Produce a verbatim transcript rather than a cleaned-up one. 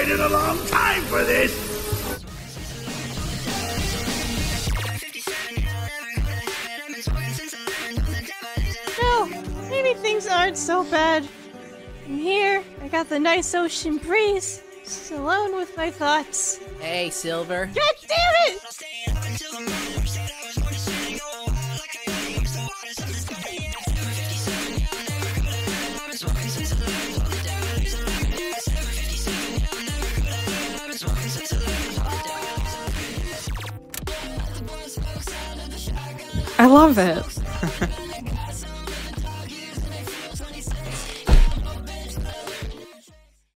waited a long time for this! No, maybe things aren't so bad. I'm here, I got the nice ocean breeze, just alone with my thoughts. Hey, Silver. God damn it! I love it.